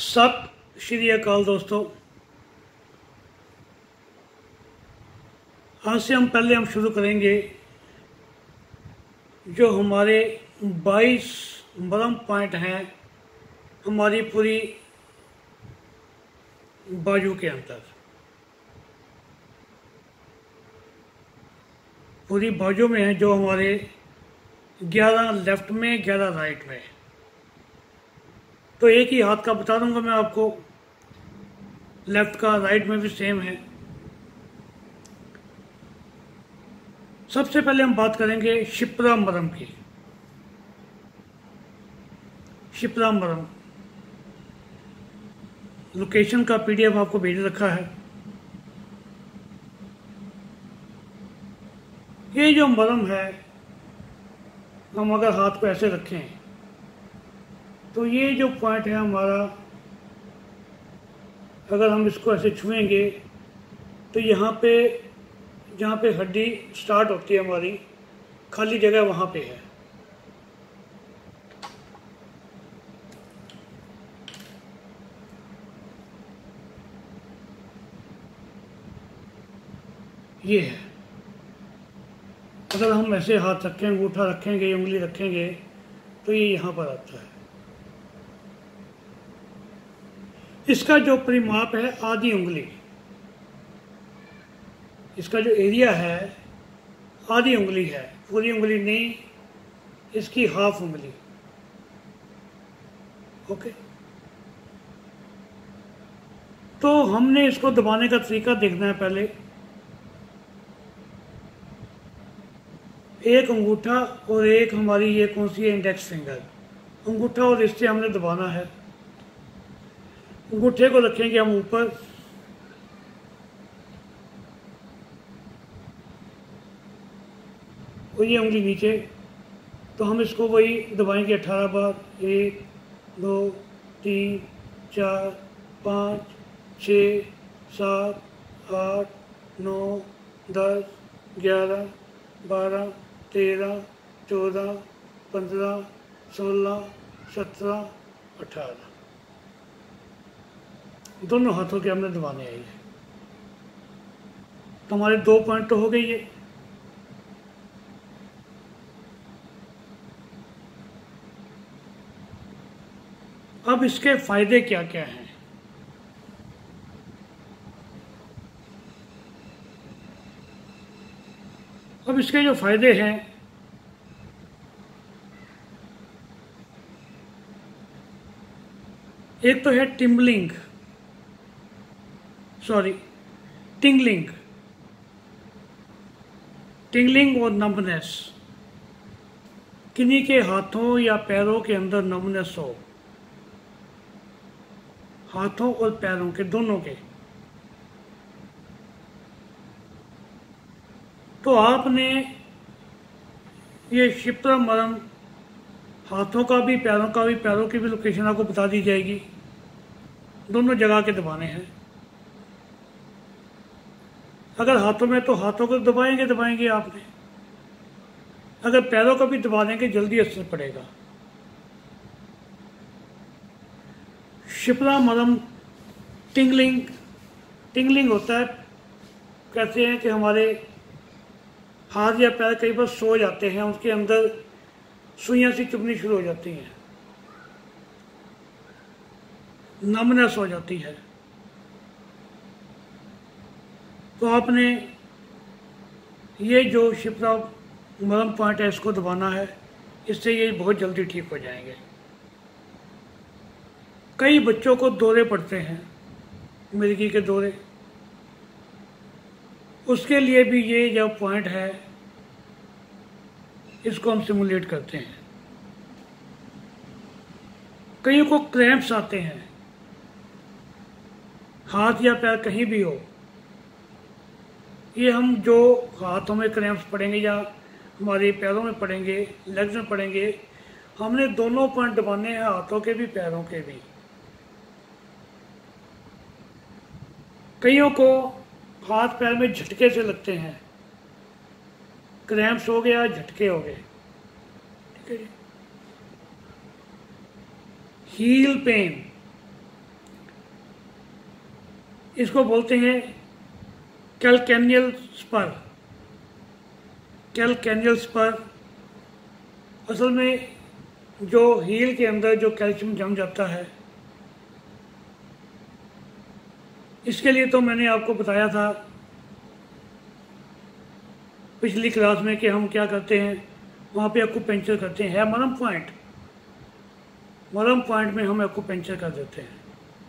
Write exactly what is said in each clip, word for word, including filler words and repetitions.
सत श्री अकाल दोस्तों, आज से हम पहले हम शुरू करेंगे जो हमारे बाईस मरम पॉइंट हैं हमारी पूरी बाजू के अंदर। पूरी बाजू में है जो हमारे ग्यारह लेफ्ट में, ग्यारह राइट में। तो एक ही हाथ का बता दूंगा मैं आपको, लेफ्ट का राइट में भी सेम है। सबसे पहले हम बात करेंगे शिप्रा मरम की। शिप्रा मरम लोकेशन का पीडीएफ आपको भेज रखा है। ये जो मरम है, हम अगर हाथ को ऐसे रखें तो ये जो पॉइंट है हमारा, अगर हम इसको ऐसे छुएंगे तो यहाँ पे, जहाँ पे हड्डी स्टार्ट होती है हमारी, खाली जगह वहाँ पे है। ये है। अगर हम ऐसे हाथ रखें, अंगूठा रखेंगे, उंगली रखेंगे तो ये यहाँ पर आता है। इसका जो परिमाप है आधी उंगली, इसका जो एरिया है आधी उंगली है, पूरी उंगली नहीं, इसकी हाफ उंगली। ओके, तो हमने इसको दबाने का तरीका देखना है। पहले एक अंगूठा और एक हमारी ये कौन सी है, इंडेक्स फिंगर। अंगूठा और इससे हमने दबाना है। अंगूठे को रखेंगे हम ऊपर, और ये उंगली नीचे। तो हम इसको वही दबाएंगे अठारह बार। एक, दो, तीन, चार, पाँच, छः, सात, आठ, नौ, दस, ग्यारह, बारह, तेरह, चौदह, पंद्रह, सोलह, सत्रह, अठारह। दोनों हाथों के हमने दबाने आई है। तो हमारे दो पॉइंट तो हो गई है। अब इसके फायदे क्या क्या हैं? अब इसके जो फायदे हैं, एक तो है टिम्बलिंग, सॉरी टिंगलिंग। टिंगलिंग और नंबनेस, किन्हीं के हाथों या पैरों के अंदर नंबनेस हो, हाथों और पैरों के दोनों के, तो आपने ये शिप्रा मरम, हाथों का भी, पैरों का भी, पैरों की भी लोकेशन आपको बता दी जाएगी। दोनों जगह के दबाने हैं। अगर हाथों में तो हाथों को दबाएंगे दबाएंगे आपने, अगर पैरों को भी दबा देंगे जल्दी असर पड़ेगा। शिप्रा मरम टिंगलिंग, टिंगलिंग होता है, कहते हैं कि हमारे हाथ या पैर कई बार सो जाते हैं, उसके अंदर सुइयां सी चुभनी शुरू हो जाती हैं, नमनेस हो जाती है। तो आपने ये जो शिप्रा मरम पॉइंट है इसको दबाना है, इससे ये बहुत जल्दी ठीक हो जाएंगे। कई बच्चों को दौरे पड़ते हैं, मिर्गी के दौरे, उसके लिए भी ये जो पॉइंट है इसको हम सिमुलेट करते हैं। कईयों को क्रैम्प्स आते हैं, हाथ या पैर कहीं भी हो, ये हम जो हाथों में क्रैम्प्स पड़ेंगे या हमारे पैरों में पड़ेंगे, लेग्स में पड़ेंगे, हमने दोनों पॉइंट दबाने हैं, हाथों के भी, पैरों के भी। कईयों को हाथ पैर में झटके से लगते हैं, क्रैम्प्स हो गया, झटके हो गए, ठीक है जी। हील पेन, इसको बोलते हैं कैलकेनियल स्पर। कैलकेनियल स्पर असल में जो हील के अंदर जो कैल्शियम जम जाता है, इसके लिए तो मैंने आपको बताया था पिछली क्लास में कि हम क्या करते हैं, वहाँ पे एक्यूपेंचर करते हैं। है मरम पॉइंट, मरम पॉइंट में हम एक्यूपेंचर कर देते हैं।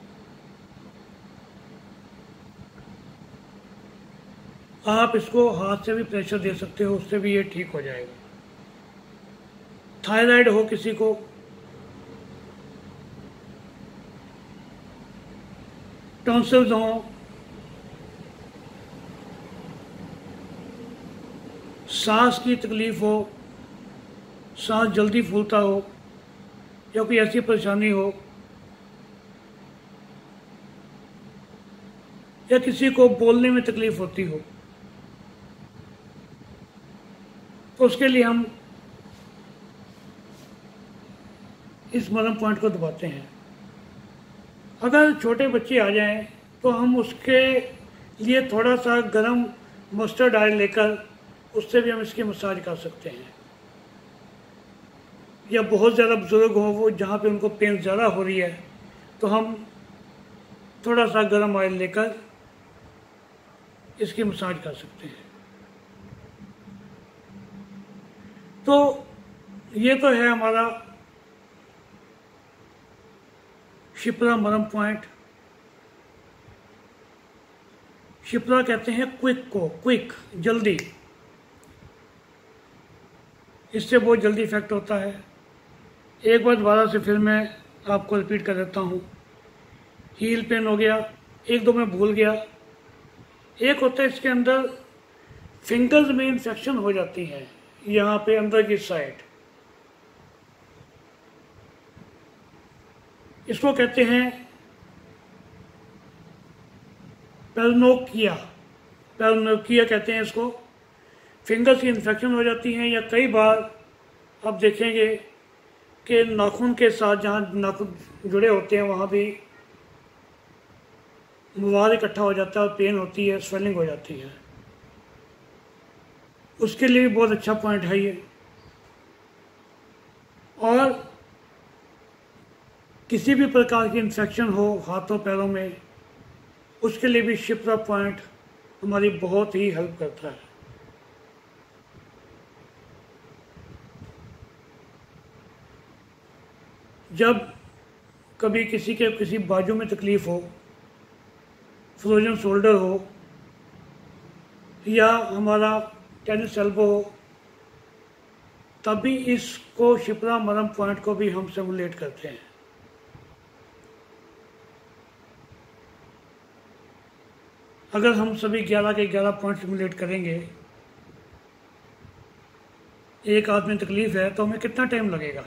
आप इसको हाथ से भी प्रेशर दे सकते हो, उससे भी ये ठीक हो जाएगा। थायराइड हो किसी को, टॉन्सिल्स हो, सांस की तकलीफ हो, सांस जल्दी फूलता हो, या कोई ऐसी परेशानी हो, या किसी को बोलने में तकलीफ होती हो, तो उसके लिए हम इस मरम पॉइंट को दबाते हैं। अगर छोटे बच्चे आ जाएं तो हम उसके लिए थोड़ा सा गरम मस्टर्ड ऑयल लेकर उससे भी हम इसकी मसाज कर सकते हैं। या बहुत ज़्यादा बुजुर्ग हो, वो जहाँ पे उनको पेन ज़्यादा हो रही है, तो हम थोड़ा सा गरम ऑयल लेकर इसकी मसाज कर सकते हैं। तो ये तो है हमारा शिप्रा मरम पॉइंट। शिप्रा कहते हैं क्विक को, क्विक जल्दी, इससे बहुत जल्दी इफेक्ट होता है। एक बार दोबारा से फिर मैं आपको रिपीट कर देता हूँ। हील पेन हो गया, एक दो मैं भूल गया। एक होता है इसके अंदर फिंगर्स में इन्फेक्शन हो जाती है, यहाँ पे अंदर की साइड, इसको कहते हैं पेलनोकिया, पेलनोकिया कहते हैं इसको। फिंगर्स की इन्फेक्शन हो जाती हैं, या कई बार आप देखेंगे कि नाखून के साथ जहाँ नाखून जुड़े होते हैं वहाँ भी मवाद इकट्ठा हो जाता है और पेन होती है, स्वेलिंग हो जाती है। उसके लिए भी बहुत अच्छा पॉइंट है ये। और किसी भी प्रकार की इन्फेक्शन हो हाथों पैरों में, उसके लिए भी शिप्रा पॉइंट हमारी बहुत ही हेल्प करता है। जब कभी किसी के किसी बाजू में तकलीफ हो, फ्रोजन शोल्डर हो, या हमारा टेनिस एल्बो हो, तब भी इसको शिप्रा मरम पॉइंट को भी हम सिमुलेट करते हैं। अगर हम सभी ग्यारह के ग्यारह पॉइंट सिमुलेट करेंगे, एक आदमी में तकलीफ है तो हमें कितना टाइम लगेगा?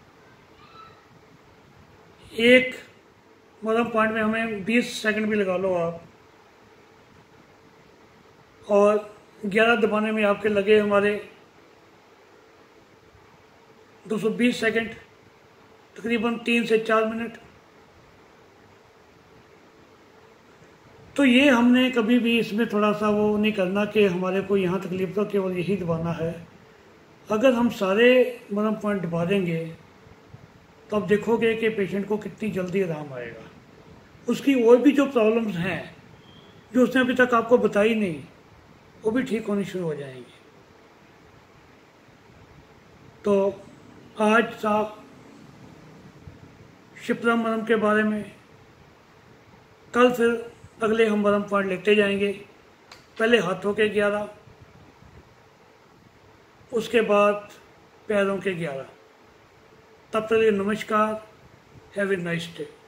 एक मरम पॉइंट में हमें बीस सेकंड भी लगा लो आप, और ग्यारह दबाने में आपके लगे हमारे दो सौ बीस सेकंड, तकरीबन तीन से चार मिनट। तो ये हमने कभी भी इसमें थोड़ा सा वो नहीं करना कि हमारे को यहाँ तकलीफ तो केवल यही दबाना है। अगर हम सारे मरम पॉइंट दबा देंगे तो आप देखोगे कि पेशेंट को कितनी जल्दी आराम आएगा। उसकी और भी जो प्रॉब्लम्स हैं जो उसने अभी तक आपको बताई नहीं, वो भी ठीक होनी शुरू हो जाएंगी। तो आज साहब शिप्रा मरम के बारे में, कल फिर अगले हम मरम पॉइंट लेते जाएंगे। पहले हाथों के ग्यारह, उसके बाद पैरों के ग्यारह। तब तक नमस्कार, हैव ए नाइस डे।